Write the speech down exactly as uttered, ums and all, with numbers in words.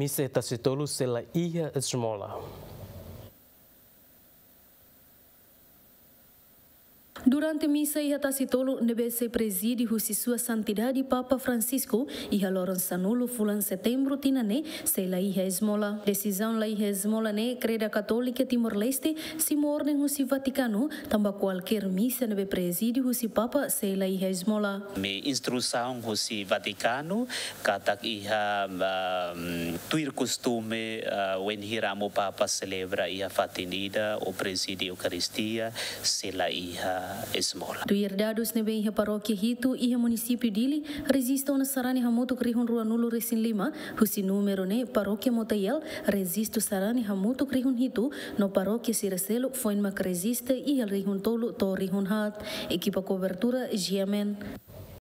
misa está se tolu sela ia esmola. Durante missa ia tasitolo nebe se preside husi sua santidade Papa Francisco ia loron sanulo fulan setembro tinane se la ia esmola. Decisão la ia esmola ne creda católica Timor-Leste si mornen husi Vaticano tamba qualquer missa nebe preside husi Papa se la ia esmola. Me instrução husi Vaticano katak ia um, tuir costume uh, when hiramo Papa celebra ia fatinida o preside Eucaristia se la ia esmola. Do herdados nebe iha paróquia Hito iha município dili resistam na sarani hamutu krihun rua nulo resin lima husi número ne paróquia Motayel resisto sarani hamutu krihun Hito no paróquia Siracelo foi uma resiste iha rihun tolo to rihun hat equipa cobertura Giamen.